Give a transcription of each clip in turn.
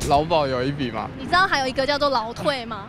劳保有一笔吗？ 你知道还有一个叫做劳退吗？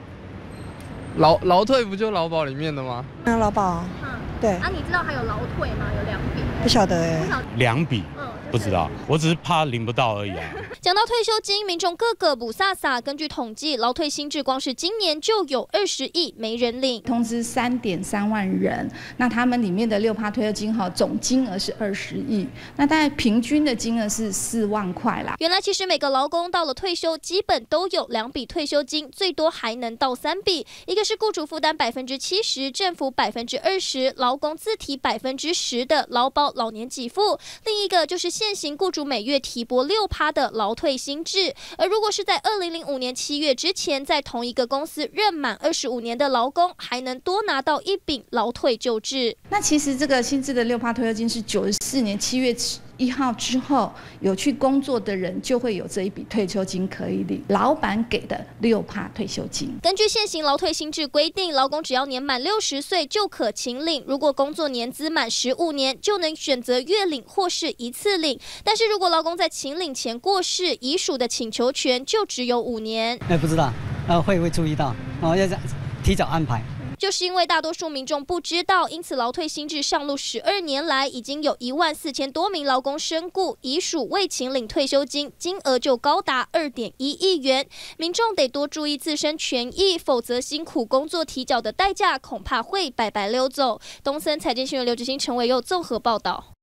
劳退不就劳保里面的吗？ 劳保，对。 啊，你知道还有劳退吗？有2笔。 不晓得哎。 2笔，不知道，我只是怕领不到而已啊。 讲到退休金，民众个个补飒飒。根据统计，劳退新制光是今年就有20亿没人领， 通知3.3万人，那他们里面的6%退休金总金额是20亿，那大概平均的金额是4万块啦。 原来其实每个劳工到了退休，基本都有2笔退休金，最多还能到3笔。一个是雇主负担70%，政府20%，劳工自提10%的劳保老年给付，另一个就是现行雇主每月提拨6%的劳退新制。而如果是在2005年7月之前，在同一个公司任满25年的劳工，还能多拿到1笔劳退救治。 那其实这个新制的6%退休金是94年7月1号之后有去工作的人就会有这一笔退休金可以领，老板给的6%退休金。 根据现行劳退新制规定，劳工只要年满60岁就可请领，如果工作年资满15年，就能选择月领或是一次领。但是如果劳工在请领前过世，遗属的请求权就只有5年。 不知道，会注意到，要提早安排。 就是因为大多数民众不知道，因此劳退新制上路12年来，已经有14000多名劳工身故，遗属未请领退休金，金额就高达2.1亿元。民众得多注意自身权益，否则辛苦工作提缴的代价恐怕会白白溜走。东森财经新闻刘志兴、陈伟佑综合报道。